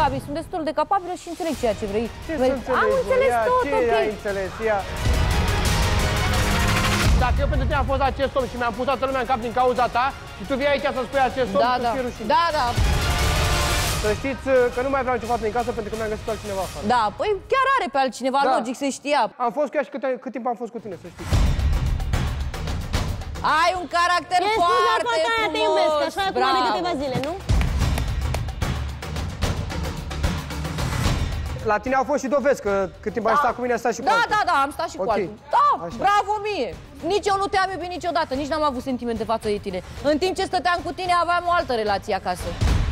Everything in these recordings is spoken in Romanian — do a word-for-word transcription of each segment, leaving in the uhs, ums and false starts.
Gabi, sunt destul de capabilă și înțeleg ceea ce vrei. Ce să înțelegi? Am înțeles Ia, tot, ce ok. ai înțeles? Ia. Dacă eu pentru tine am fost acest om și mi-am pus toată lumea în cap din cauza ta și tu vii aici să spui acest om, Da, tu da, fie rușine. da, da. Să știți că nu mai vreau nicio fată din casă pentru că mi-am găsit altcineva afară. Da, păi chiar are pe altcineva, Da. logic, se știa. Am fost cu ea și cât, cât timp am fost cu tine, să știi. Ai un caracter E foarte scuza, aia te frumos. iubesc, așa acum de câteva zile, nu? La tine au fost și dovezi că cât timp ai stat cu mine, ai stat și cu Da, altul. da, da, am stat și cu Ok. altul. Da, Așa. bravo mie. Nici eu nu te-am iubit niciodată, nici n-am avut sentimente față de tine. În timp ce stăteam cu tine, aveam o altă relație acasă.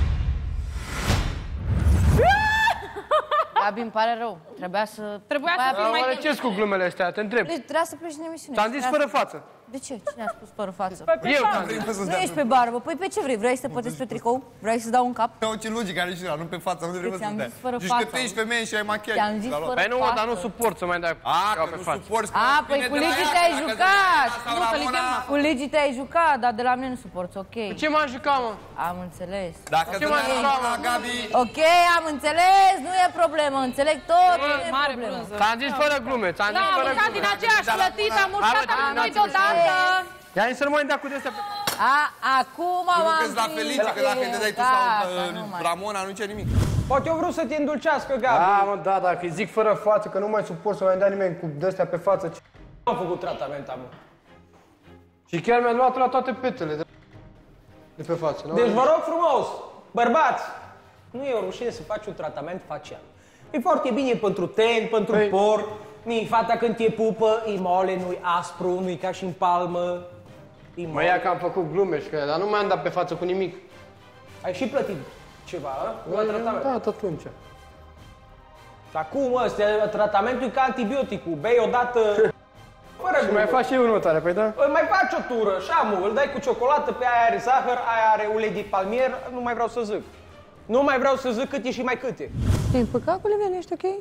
Gabi, îmi pare rău. Trebuia să... Trebuia să fii mai... Ce cu glumele astea? Te întreb. Deci, trebuia să pleci din emisiune. Ți-am zis fără față. De ce? Cine a spus fără față? Eu ți-am zis. Nu ești pe barbă. Păi pe ce vrei? Vrei să te pătezi pe tricou? Vrei să dau un cap? Nu, ce logic are și ăla, nu pe față, unde trebuie să ți-am dea. zis fără Deci că față. tu ești femeie și ai machiaj. Ți-am zis fără Păi nu, mă, dar nu față. suport să mai dai A, ca că pe nu față. suporți. A, păi cu Ligi te-ai jucat. Nu, că Ramona... Cu Ligi te-ai jucat, dar de la mine nu suporți, ok. Ce m-am jucat, mă? Am înțeles. Dacă Ce dă mai Ramona, jucat, mă? Gabi... Ok, am înțeles, nu e problemă, înțeleg tot, nu e Mare problemă. brânză. Ți-am zis fără glume, ți-am Da, zis am fără mâncat din glume. aceeași plătit, am urcat Arată amândoi din aceeași deodată. Ia să nu mai dea cu de-astea. A, acum Nu am crezi la Felice, că dacă îi dai tu sau uh, Ramona, nu ce nimic. Poate eu vreau să te îndulcească, Gabi. Da, mă, da, dacă îi zic fără față, că nu mai suport să mai dea nimeni cu de-astea pe față. ce- Am făcut tratament, am. Și chiar mi-a luat la toate petele de, de pe față. Nu? Deci vă rog frumos, bărbați, nu e o rușine să faci un tratament facial. E foarte bine pentru ten, pentru Păi- por. Ni, fata când te pupă, e mole, nu-i aspru, nu-i ca și în palmă. E Mă mole. ia că am făcut glume și că, dar nu mi-am dat pe față cu nimic. Ai și plătit ceva, a? La tratament. Da, atunci. Și acum ăsta, tratamentul e ca antibioticul. Bei odată, fără Și mai glumă. faci și următoare, păi da? Îl mai faci o tură, șamu, îl dai cu ciocolată, pe aia are zahăr, aia are ulei de palmier, nu mai vreau să zic. Nu mai vreau să zic câte și mai câte. Te-ai împăcat cu Livian, ești ok?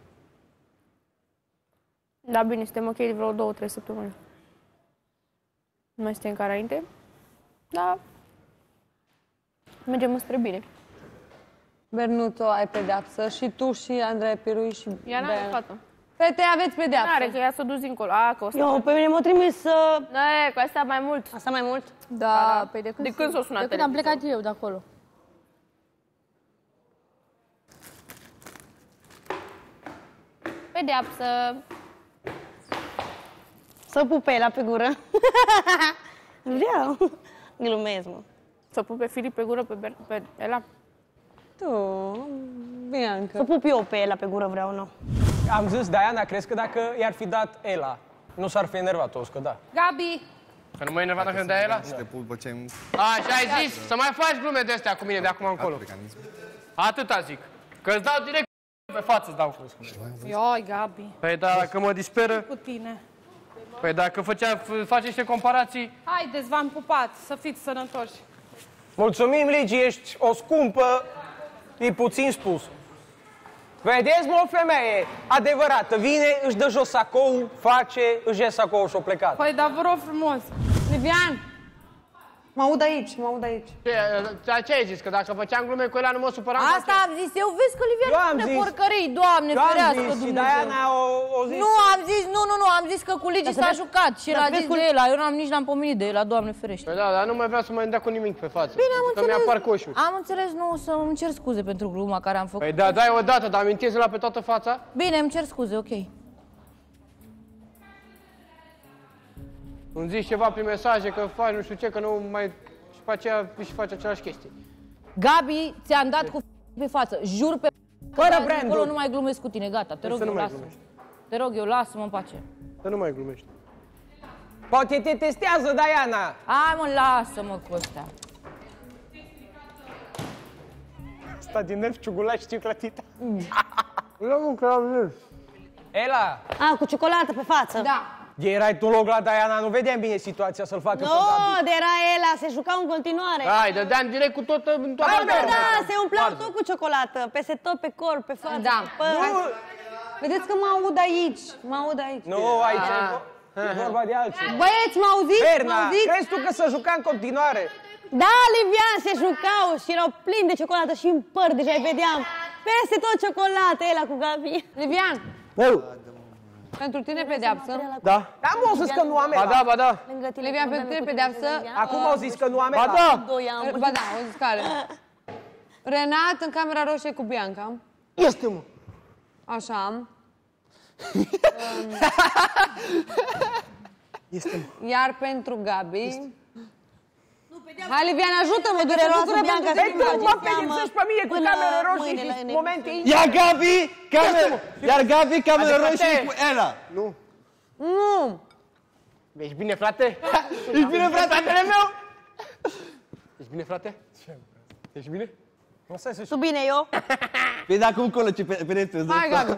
Da, bine, suntem ok de vreo două, trei săptămâni. Nu mai suntem ca înainte, dar mergem înspre bine. Bernuțo, ai pedeapsă și tu și Andrei Pirui și Ea n-are Bea. fată. Fete, aveți pedeapsă. N-are, că ea s-a dus dincolo. A, că o să... Eu, pe mine m-a trimis să... Ne, cu asta mai mult. Asta mai mult? Da, păi de când, De când s-o sunat de când am televizorul? plecat eu de acolo. Pedeapsă. Să pupe la pe gură. Vreau. Glumez, mă. Să pupe Filip pe gură pe, Ber- pe Ela. Tu, Bianca. Să pup eu pe el pe gură, vreau, nu. Am zis, Diana, crezi că dacă i-ar fi dat Ela, nu s-ar fi enervat, o că da. Gabi! Că nu mă enerva dacă îmi dai ela? Și te pupă ce ai... A, și ai zis să mai faci glume de astea cu mine de acum încolo. Atâta zic. Că îți dau direct pe față, îți dau. Ioi, Gabi. Păi da, dacă mă disperă, Cu tine. păi dacă făcea, face niște comparații, Haideți, v-am pupat. Să fiți sănătoși. Mulțumim, Ligi, ești o scumpă, e puțin spus. Vedeți, mă, o femeie adevărată, vine, își dă jos sacou, face, își ia sacou și o plecat. Păi, dar vă rog frumos. Livian! Mă aud aici, mă aud aici. ce, ce ai zis? Că dacă făceam glume cu ela nu mă supăram? Asta am zis, eu vezi că Livian Eu am spune zis. porcării, Doamne, Eu am ferească zis și Dumnezeu. Diana o, o zis. Nu, am zis, nu, nu, nu, am zis că cu Ligi s-a jucat și el a zis de el, eu n-am, nici n-am pomenit de el, Doamne ferește. Păi da, dar nu mai vreau să mai dea cu nimic pe față. Bine, am Că înțeles. mi-a par coșul. Am înțeles, nu, să îmi cer scuze pentru gluma care am făcut. Păi da, dai odată, dar amintiți la pe toată fața? Bine, îmi cer scuze, ok. Îmi zici ceva prin mesaje că faci nu știu ce, că nu mai... Și pe aceea și faci același chestii. Gabi, ți-am dat cu pe față, jur pe Fără că de brandul. acolo nu mai glumesc cu tine, gata, te rog să nu eu, mai lasă. glumești. Te rog eu, lasă-mă în pace. Să nu mai glumești. Poate te testează, Diana. Hai mă, lasă-mă cu ăsta. Sta din nervi, ciugulaș, știu clătita. Eu nu că am zis. Ela, A, cu ciocolată pe față. Da. erai tu în loc la Diana, nu vedeam bine situația să-l facă Nu, pe Gabi. de era Ela, se jucau în continuare. Hai, dădeam direct cu tot în toată Da, da, perna. da, se umplau tot cu ciocolată, peste tot, pe corp, pe față, Da. pe păr. Nu, Vedeți că mă aud aici, mă aud aici. nu, aici e vo- e vorba de altceva. Băieți, mă auziți? Mă Berna, auziți? crezi tu că se juca în continuare? Da, Livian, se jucau și erau plini de ciocolată și în păr, deja îi vedeam. Peste tot ciocolată, Ela cu Gabi. Livian, Eu. pentru tine pedeapsă. Da? Am au zis că nu am Ba da, ba da. Lângă tine. Livian, pentru tine pedeapsă. Acum au zis că nu am Ba da. Doi am. Ba da, o zis care. Renat în camera roșie cu Bianca. Este, mă. Așa. Este, mă. Iar pentru Gabi... Hai, Livian, ajută-mă, du-te, Dureroasă, lucră Bianca, pentru să tine. Tu mă pedepsești pe mine cu Până camera roșie mâinile și în momente... Ia Gabi, camera, iar Gabi, camera Adevărate. roșie cu Ela. Nu. Nu. Ești bine, frate? Ești bine, frate? Fratele meu? Ești bine, frate? Ești bine? Nu stai să Tu bine, eu? Păi de acum încolo ce pedeapsă. Hai, Gabi.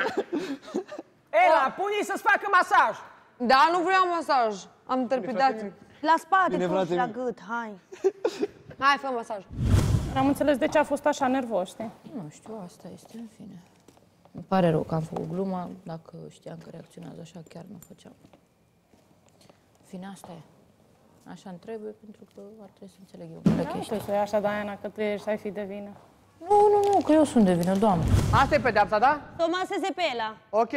Ela, pune-i să-ți facă masaj. Da, nu vreau masaj. Am trepidații. La spate, Bine, tu frate, și la bine. gât, hai. Hai, fă masaj. Am înțeles de ce a fost așa nervos, știi? Nu știu, asta este, în fine. Îmi pare rău că am făcut gluma, dacă știam că reacționează așa, chiar nu făceam. În fine, asta e. Așa îmi trebuie, pentru că ar trebui să înțeleg eu multe Nu chestii. știu să iei așa, Diana, că tu ești, ai fi de vină. Nu, nu, nu, că eu sunt de vină, Doamne. Asta e pedeapsa, da? Tomaseze pe Ela. Ok.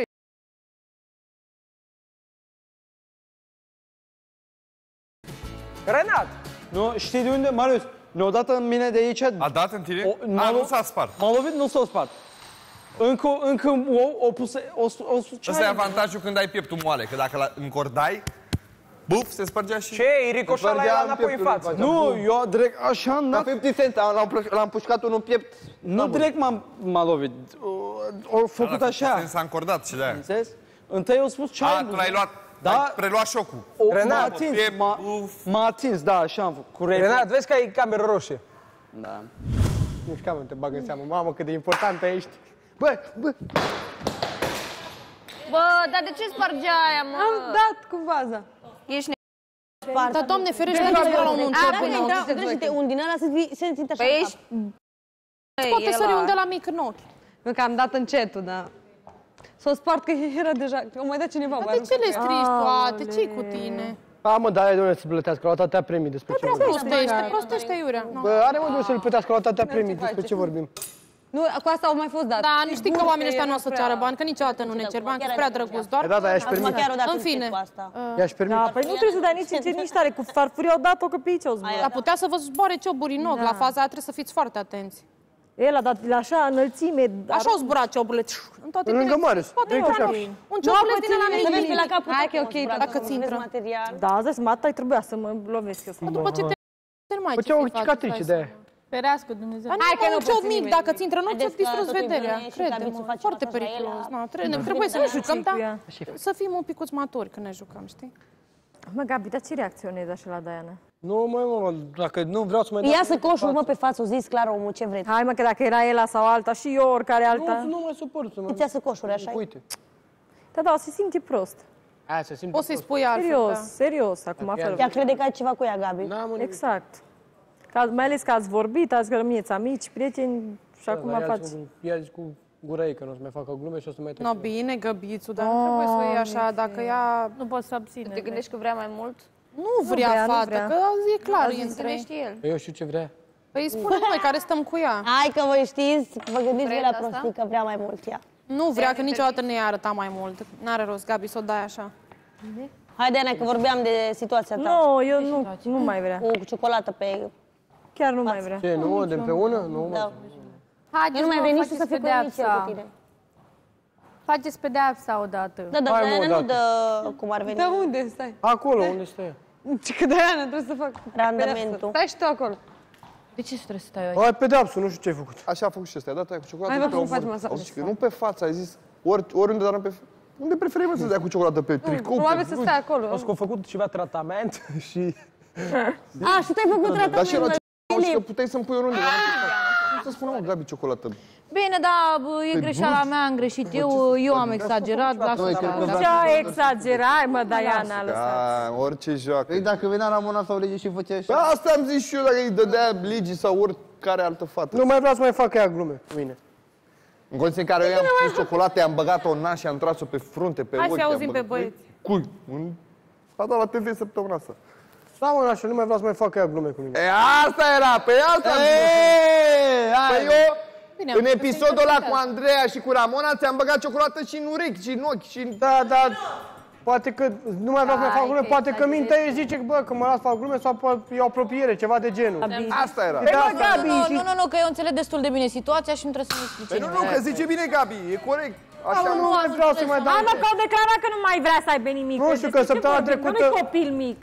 Renat. Nu, știi de unde, Marius? Ne-o dat în mine de aici. A dat în tine? O- A, m-a nu lu- s-a spart. M-a lovit, nu s-o spart. Încă, încă o, o pus, o, o, o Ăsta e avantajul când ai pieptul moale, că dacă la încordai, buf, se spărgea și... Ce? Îi ricoșa la ea înapoi în față. Nu, eu direct așa, La n-a, cincizeci cent, l-am, plăș- l-am pușcat unul în piept. nu direct m-a, m-a lovit. O, o făcut Da, așa. S-a încordat și de aia. Înțeles? Întâi eu spus ce A, ai tu l-ai luat, Da. ai preluat șocul. O, m-a Renat, atins, piept, m-a, uf. m-a atins, da, așa am făcut. Cu reflex. Renat, vezi că ai cameră roșie. Da. Nu știu, cam te bag în seamă. Mamă, cât de importantă ești. Bă, bă. Bă, dar de ce spargea aia, mă? Am dat cu vaza. Ești ne... Dar, Doamne ferește, nu vreau la un A, început. dacă intrau, grește un din ăla să-ți să intre așa Păi în ești... cap. Poate sări un de la mic în ochi. Nu, că am dat încetul, da. S-o spart că era deja... O mai dat cineva. Dar de ce le strici toate? Ce-i cu tine? A, mă, da, e de unde să plătească, la atâtea premii despre ce vorbim. Prostește, prostește iurea. Nu. Bă, are mă de unde să-l plătească la atâtea premii despre ce vorbim. Nu, cu asta au mai fost dat. Da, nu știi că oamenii ăștia nu o să ceară bani, că niciodată nu ne cer bani, că sunt prea drăguți, doar... Da, da, i-aș Acum permite. chiar o dată În încep fine. cu asta. I-aș permite. Da, păi nu trebuie să dai nici încet, nici tare. Cu farfurii au dat-o că pe aici au zburat. Dar putea să vă zboare cioburi în ochi, la faza aia trebuie să fiți foarte atenți. El a dat la așa înălțime. Așa au zburat cioburile, în toate Lângă direcțiile. Marius. Poate Lângă intra Șapș. un ciobuleț din ăla Să vezi pe la mic. capul Hai tău că e cum ok, zbura, dacă să ți vezi intră. material. Da, îți dai seama, atâta trebuia să mă lovesc eu. După ce te mai Făcea o cicatrice de aia. Ferească Dumnezeu. Hai că nu poți ciob mic, nimeni. dacă ți intră în ochi, Haideți ți-o că distrugi totul e vederea. bine și Crede-mă, Gabi să face foarte masaj la periculos. ela. Na, trebuie, trebuie să ne jucăm, dar știu cu ea. să fim un picuț maturi când ne jucăm, știi? Mă, Gabi, dar ce reacționezi așa la Diana? Nu, mă, mă, dacă nu vreau să mai dau... Ia să coșul, mă, pe față, o zis clar omul, ce vreți. Hai, mă, că dacă era Ela sau alta și eu, oricare alta... Nu, nu mai suport să mă... Îți ia să coșuri, așa Uite. Da, da, o să se simte prost. Aia se simte O să-i prost. spui altfel, Serios, da. serios, acum fără... Ea crede că ai ceva cu ea, Gabi. N-am nimic. Exact. Că, mai ales că ați vorbit, ați că rămâneți amici, prieteni și acum Dar ea faci... zis cu- Ea zis cu gura ei că nu o să mai facă glume și o să mai No, bine, Găbițu, dar nu trebuie să o iei așa, dacă ea Nu poți să abține. Te gândești că vrea mai mult? nu vrea vrea, nu fată, vrea. că e clar Să între ne ei. știe el. Eu știu ce vrea. Păi spune noi care stăm cu ea. Hai că voi știți, vă gândiți voi Vrei la asta? prostii că vrea mai mult ea. Nu vrea, că niciodată nu i-a arătat mai mult. N-are rost, Gabi, să o dai așa. Hai, Diana, că vorbeam de situația ta. Nu, eu nu, nu mai vrea. Cu ciocolată pe... Chiar nu mai vrea. Ce, nu? De împreună? Nu, mă. Da. Haideți, Eu nu mai mă, vrei nici tu să faceți fii cu nici eu cu pedeapsa. tine. Faceți pedeapsa odată. Da, dar Hai, mă, Diana nu odată. dă cum ar veni Dar unde stai? Acolo, unde stai? Ce că Diana trebuie să fac randamentul. Stai și tu acolo. De ce trebuie să stai aici? Hai, pedeapsă, nu știu ce ai făcut. Așa a făcut și ăsta, i-a dat aia cu ciocolată. Hai, vă, pe cum omor. faci masaj. Auzi, că nu pe față, ai zis, ori, oriunde, dar nu pe... Unde preferi, mă, să dea cu ciocolată? Pe tricou? Probabil pe să stai acolo. O să că a făcut ceva tratament și... A, și tu ai făcut Dar și la tratament. ce... Și că puteai să-mi pui oriunde. dar nu- Nu să spună, mă, Gabi, ciocolată. Bine, da, bă, e greșeala mea, am greșit eu, eu am exagerat, lasă asta. Ce exagerai, mă, Diana, lăsați. A, orice joacă. Păi dacă venea la Mona sau Lege și făcea Păi așa... asta am zis și eu, dacă îi dădea Ligi sau oricare altă fată. Nu mai vreau să mai facă ea glume cu mine. În condiții în care eu i-am pus ciocolată, i-am băgat-o în nas și am tras-o pe frunte, pe Hai ochi. să i-am auzim pe băgat- băieți. Cui? În... A dat la T V săptămâna asta. Da, mă, Nașu, nu mai vreau să mai facă ea glume cu mine. E, asta era, pe asta am zis. Eee, Păi eu, Bine, în episodul ăla cu Andreea și cu Ramona ți-am băgat ciocolată și în urechi, și în ochi, și în... Da, da, poate că nu mai vreau să mai fac glume, poate că mintea ei zice că, bă, că mă las fac glume sau e o apropiere, ceva de genul. Asta era. Nu, nu, nu, nu, că eu înțeleg destul de bine situația și nu trebuie să-mi explice. Păi nu, nu, că zice bine Gabi, e corect. Așa nu, nu mai vreau să mai dau. Hai mă, că au declarat că nu mai vrea să aibă nimic. Nu știu, că săptămâna trecută... Nu-i copil mic.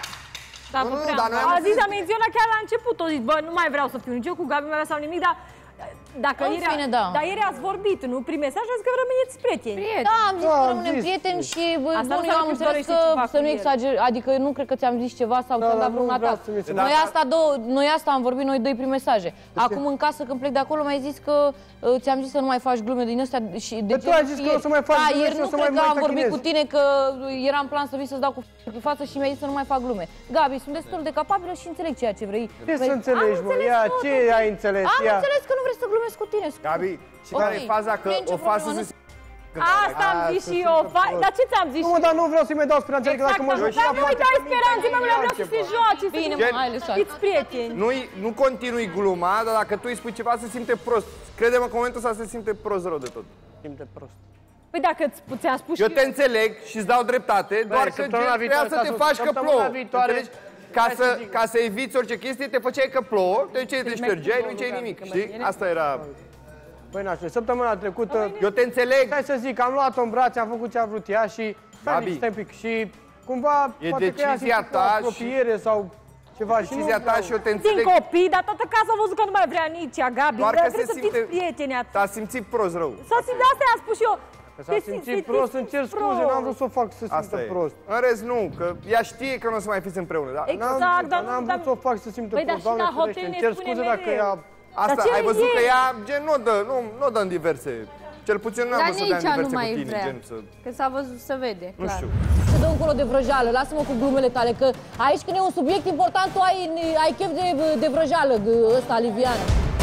Da, nu, nu, dar noi a zis, a menționat chiar la început, o zis, bă, nu mai vreau să fiu nici eu cu Gabi, nu mai vreau să am nimic, dar dacă În ieri, fine, da. dar ieri ați vorbit, nu? Prin mesaj, ați că rămâneți prieteni. Da, am zis Da, că am rămânem zis. prieteni și bă, Asta bun, nu eu am înseamnă că înțeles îți că dorești ceva să cu nu el. exager, adică nu cred că ți-am zis ceva sau Da, ți-am da, dat nu vreuna vreau ta. să mi se- Noi asta, două, noi asta am vorbit noi doi prin mesaje. Acum în casă când plec de acolo mi-ai zis că uh, ți-am zis să nu mai faci glume din astea și de Păi tu ai zis că o să mai faci da, glume ieri și o nu să cred mai că mai am vorbit cu tachinezi. tine că era în plan să vii să-ți dau cu cu față și mi-ai zis să nu mai fac glume. Gabi, sunt destul de capabilă și înțeleg ceea ce vrei. Ce să Păi, înțelegi, am mă? înțeles Ia, totul. ce ai înțeles? Am Ia. înțeles că nu vrei să glumesc cu tine. Gabi, și Ok, care e faza că nu e nicio o fac să problemă, se... Asta am zis și eu. fa- Dar ce ți-am zis? Nu, mă, dar nu vreau să-i mai dau speranțe, că dacă mă joc Dar ea, nu-i poate dai că speranțe, mă, minte vreau să se altceva. joace, să Bine, fiți- mă, hai, lăsat. fiți prieteni. Nu, nu continui gluma, dar dacă tu îi spui ceva, se simte prost. Crede-mă că în momentul ăsta se simte prost rău de tot. Simte prost. Păi dacă ți-am spus și Eu te înțeleg și îți dau dreptate, doar că săptămâna gen, trebuia viitoare, să te Tasu, faci că săptămâna plouă. viitoare, Înțelegi? Ca hai să, să zic. ca să eviți orice chestie, te făceai că plouă, te duceai, te ștergeai, nu ziceai nimic, știi? Asta era... Băi, nașule, săptămâna trecută... Eu te înțeleg. Hai să zic, am luat-o în brațe, am făcut ce a vrut ea și... Gabi. Gabi. Stai un pic și cumva... E poate că ea decizia simte ta o apropiere sau ceva și nu Decizia ta vreau. și eu te Din înțeleg. copii, dar toată casa a văzut că nu mai vrea nici ea, Gabi. Doar că Vreau se să simte... fiți prieteni atunci. S-a simțit prost rău. S-a simțit, asta i-am spus și eu. Că s-a simțit prost, îmi cer scuze, n-am vrut să o fac să se Asta simtă e. prost. În rest, nu, că ea știe că nu o să mai fiți împreună, da? Exact, N-am vrut, dar n-am nu- vrut să o fac să simtă Păi, dar prost, și Doamne la ferește, hotel îmi ne cer spune scuze mereu. dacă ea... Asta, ce ai văzut e? că ea, gen, nu dă, nu, nu dă în diverse. Cel puțin n-am Dar văzut să dea nici în ea nu diverse mai cu tine, vrea. gen, să... Că s-a văzut, se vede, Nu clar. știu. Să dă încolo de vrăjală, lasă-mă cu glumele tale, că aici când e un subiect important, tu ai, ai chef de, de vrăjală, ăsta, Liviana.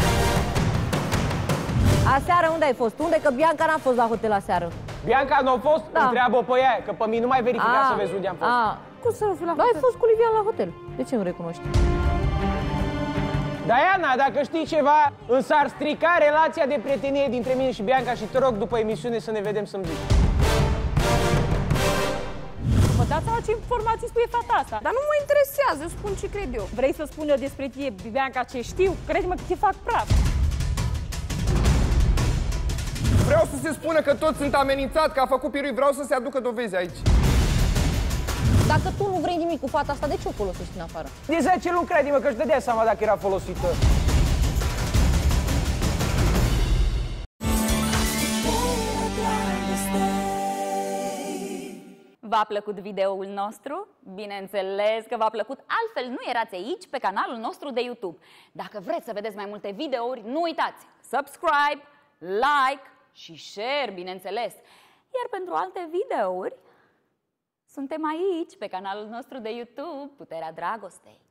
Aseară unde ai fost? Unde? Că Bianca n-a fost la hotel aseară. Bianca nu a fost? Da. Întreabă pe ea, că pe mine nu mai verifica Ah, să vezi unde am fost. ah. Cum să nu fiu la Da, ai hotel? fost cu Liviana la hotel. De ce nu recunoști? Diana, dacă știi ceva, însă ar strica relația de prietenie dintre mine și Bianca și te rog după emisiune să ne vedem să-mi zici. Vă dați seama ce informații spune fata asta? Dar nu mă interesează, eu spun ce cred eu. Vrei să spun eu despre tine, Bianca, ce știu? Crede-mă că te fac praf. Vreau să se spună că toți sunt amenințați, că a făcut pirui, vreau să se aducă dovezi aici. Dacă tu nu vrei nimic cu fata asta, de ce o folosești în afară? De zece luni, crede-mă că își dădea seama dacă era folosită. V-a plăcut videoul nostru? Bineînțeles că v-a plăcut, altfel nu erați aici pe canalul nostru de YouTube. Dacă vreți să vedeți mai multe videouri, nu uitați, subscribe, like și share, bineînțeles. Iar pentru alte videouri, suntem aici pe canalul nostru de YouTube, Puterea Dragostei.